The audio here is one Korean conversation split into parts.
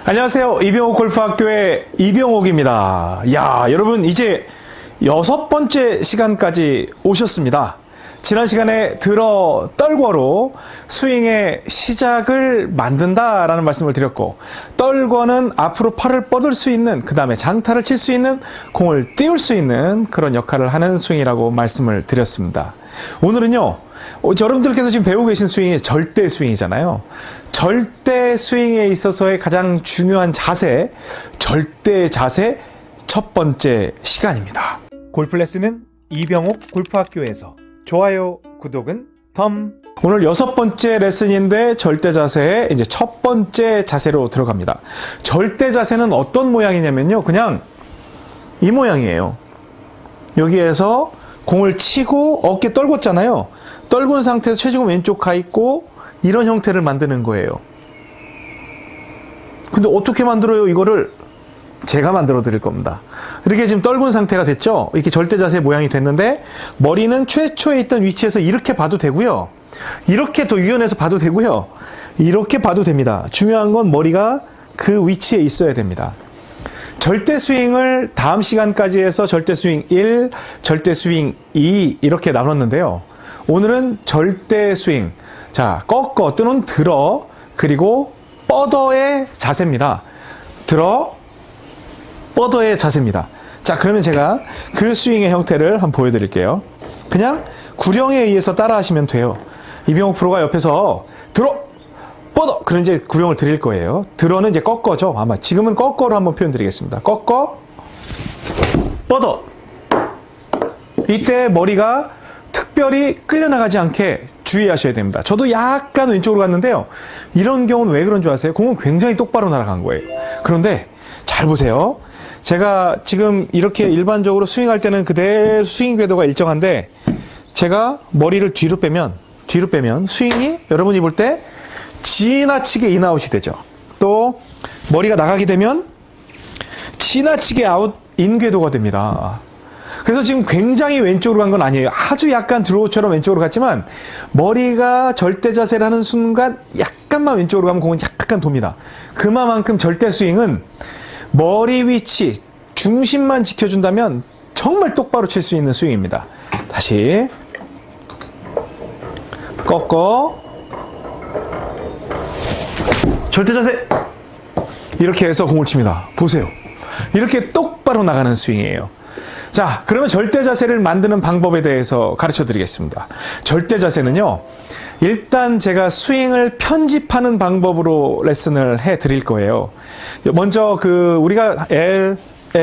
안녕하세요. 이병옥 골프학교의 이병옥입니다. 야, 여러분 이제 6번째 시간까지 오셨습니다. 지난 시간에 들어 떨궈로 스윙의 시작을 만든다라는 말씀을 드렸고, 떨궈는 앞으로 팔을 뻗을 수 있는, 그 다음에 장타를 칠 수 있는, 공을 띄울 수 있는 그런 역할을 하는 스윙이라고 말씀을 드렸습니다. 오늘은요, 여러분들께서 지금 배우고 계신 스윙이 절대 스윙이잖아요. 절대 스윙에 있어서의 가장 중요한 자세, 절대 자세 첫 번째 시간입니다. 골프 레슨은 이병옥 골프학교에서. 좋아요, 구독은 덤. 오늘 6번째 레슨인데 절대 자세의 이제 첫 번째 자세로 들어갑니다. 절대 자세는 어떤 모양이냐면요, 그냥 이 모양이에요. 여기에서 공을 치고 어깨 떨궜잖아요. 떨군 상태에서 체중은 왼쪽 가 있고 이런 형태를 만드는 거예요. 근데 어떻게 만들어요? 이거를 제가 만들어 드릴 겁니다. 이렇게 지금 떨군 상태가 됐죠? 이렇게 절대 자세 모양이 됐는데, 머리는 최초에 있던 위치에서 이렇게 봐도 되고요, 이렇게 더 유연해서 봐도 되고요, 이렇게 봐도 됩니다. 중요한 건 머리가 그 위치에 있어야 됩니다. 절대 스윙을 다음 시간까지 해서 절대 스윙 1, 절대 스윙 2 이렇게 나눴는데요. 오늘은 절대 스윙, 자, 꺾어 또는 들어, 그리고 뻗어의 자세입니다. 들어, 뻗어의 자세입니다. 자, 그러면 제가 그 스윙의 형태를 한번 보여드릴게요. 그냥 구령에 의해서 따라 하시면 돼요. 이병옥 프로가 옆에서 들어, 뻗어, 그런 이제 구령을 드릴 거예요. 들어는 이제 꺾어죠. 아마 지금은 꺾어로 한번 표현 드리겠습니다. 꺾어, 뻗어. 이때 머리가 특별히 끌려나가지 않게 주의하셔야 됩니다. 저도 약간 왼쪽으로 갔는데요, 이런 경우는 왜 그런 줄 아세요? 공은 굉장히 똑바로 날아간 거예요. 그런데 잘 보세요. 제가 지금 이렇게 일반적으로 스윙할 때는 그대로 스윙 궤도가 일정한데, 제가 머리를 뒤로 빼면 스윙이 여러분이 볼 때 지나치게 인아웃이 되죠. 또 머리가 나가게 되면 지나치게 아웃 인 궤도가 됩니다. 그래서 지금 굉장히 왼쪽으로 간 건 아니에요. 아주 약간 드로우처럼 왼쪽으로 갔지만, 머리가 절대 자세를 하는 순간 약간만 왼쪽으로 가면 공은 약간 돕니다. 그만큼 절대 스윙은 머리 위치, 중심만 지켜준다면 정말 똑바로 칠 수 있는 스윙입니다. 다시 꺾어, 절대 자세, 이렇게 해서 공을 칩니다. 보세요. 이렇게 똑바로 나가는 스윙이에요. 자, 그러면 절대 자세를 만드는 방법에 대해서 가르쳐 드리겠습니다. 절대 자세는요, 일단 제가 스윙을 편집하는 방법으로 레슨을 해 드릴 거예요. 먼저 우리가 L,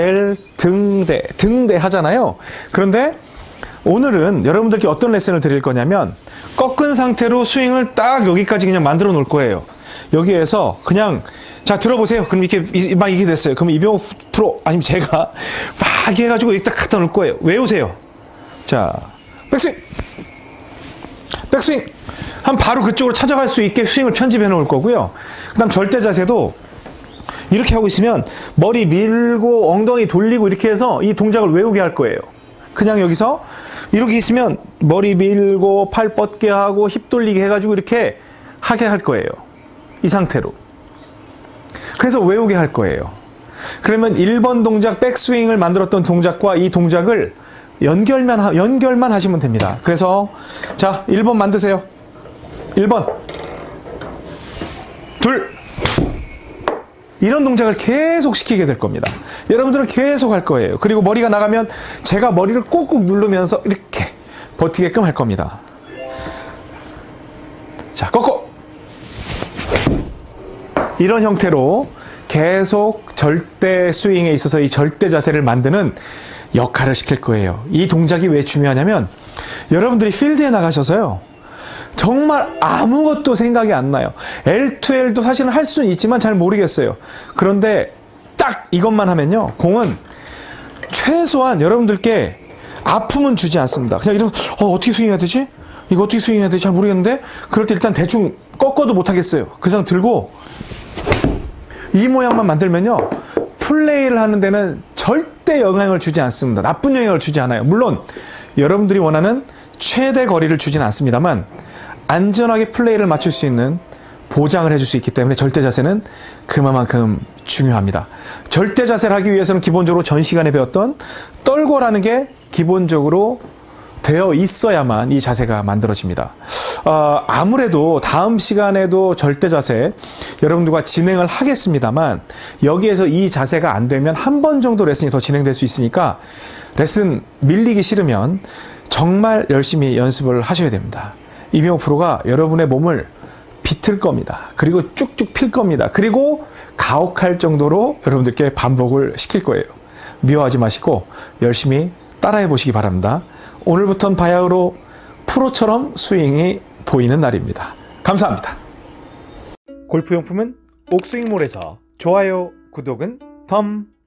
등대 하잖아요. 그런데 오늘은 여러분들께 어떤 레슨을 드릴 거냐면, 꺾은 상태로 스윙을 딱 여기까지 그냥 만들어 놓을 거예요. 여기에서 그냥, 자, 들어보세요. 그럼 이게 됐어요. 그럼 이병옥 프로, 아니면 제가 막 해가지고 여기 딱 갖다 놓을 거예요. 외우세요. 자, 백스윙! 백스윙! 한 바로 그쪽으로 찾아갈 수 있게 스윙을 편집해 놓을 거고요. 그 다음 절대 자세도 이렇게 하고 있으면 머리 밀고 엉덩이 돌리고 이렇게 해서 이 동작을 외우게 할 거예요. 그냥 여기서 이렇게 있으면 머리 밀고 팔 뻗게 하고 힙 돌리게 해가지고 이렇게 하게 할 거예요. 이 상태로. 그래서 외우게 할 거예요. 그러면 1번 동작 백스윙을 만들었던 동작과 이 동작을 연결만 하시면 됩니다. 그래서 자, 1번 만드세요. 1번, 둘, 이런 동작을 계속 시키게 될 겁니다. 여러분들은 계속 할 거예요. 그리고 머리가 나가면 제가 머리를 꾹꾹 누르면서 이렇게 버티게끔 할 겁니다. 자, 꺾어, 이런 형태로 계속 절대 스윙에 있어서 이 절대 자세를 만드는 역할을 시킬 거예요. 이 동작이 왜 중요하냐면, 여러분들이 필드에 나가셔서요, 정말 아무것도 생각이 안 나요. L2L도 사실은 할 수는 있지만 잘 모르겠어요. 그런데 딱 이것만 하면요, 공은 최소한 여러분들께 아픔은 주지 않습니다. 그냥 이러면 어떻게 스윙해야 되지? 이거 어떻게 스윙해야 되지? 잘 모르겠는데? 그럴 때 일단 대충 꺾어도 못하겠어요. 그 상태 들고 이 모양만 만들면요, 플레이를 하는 데는 절대 영향을 주지 않습니다. 나쁜 영향을 주지 않아요. 물론 여러분들이 원하는 최대 거리를 주진 않습니다만, 안전하게 플레이를 맞출 수 있는 보장을 해줄 수 있기 때문에 절대 자세는 그만큼 중요합니다. 절대 자세를 하기 위해서는 기본적으로 전 시간에 배웠던 떨고라는 게 기본적으로 되어 있어야만 이 자세가 만들어집니다. 아무래도 다음 시간에도 절대 자세 여러분들과 진행을 하겠습니다만 여기에서 이 자세가 안 되면 한 번 정도 레슨이 더 진행될 수 있으니까 레슨 밀리기 싫으면 정말 열심히 연습을 하셔야 됩니다. 이병옥 프로가 여러분의 몸을 비틀 겁니다. 그리고 쭉쭉 필 겁니다. 그리고 가혹할 정도로 여러분들께 반복을 시킬 거예요. 미워하지 마시고 열심히 따라해 보시기 바랍니다. 오늘부터는 바야흐로 프로처럼 스윙이 보이는 날입니다. 감사합니다. 골프용품은 옥스윙몰에서 좋아요, 구독은 덤.